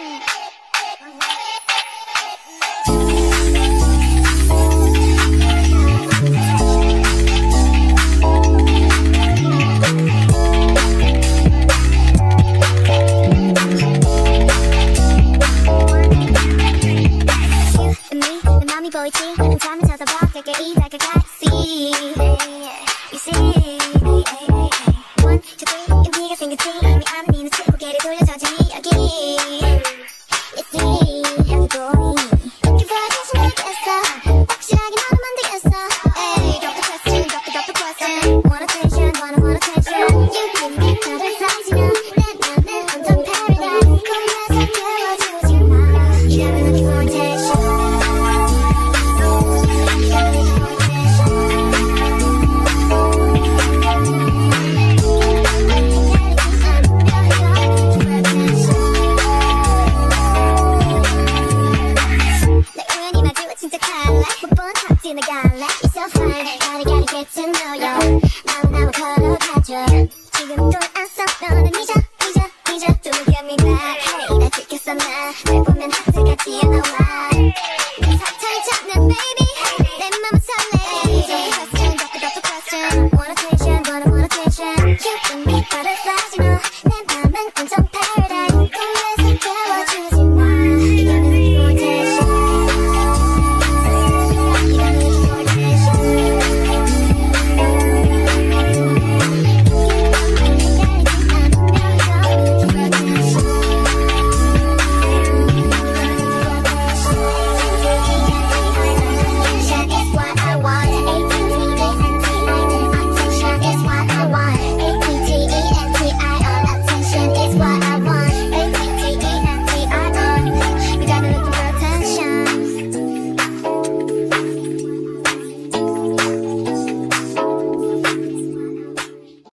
보이지? 잠을 자서 밖에 이다가 같이 You see One, two, three 용기가 생겼지 이미 아는 네 눈치 고개를 돌려서 준 이야기 You see 여기 보이 그렇게 다시 모르겠어 확실하게 너를 만들겠어 Ay, drop the question, drop the question Want attention, want attention You give me 나를 사지면 내 완전 paradise 꿈에서 깨워주지 마 이러면 looking for attention You're so fine, gotta get to know you. 나와 걸어가줘. 지금 또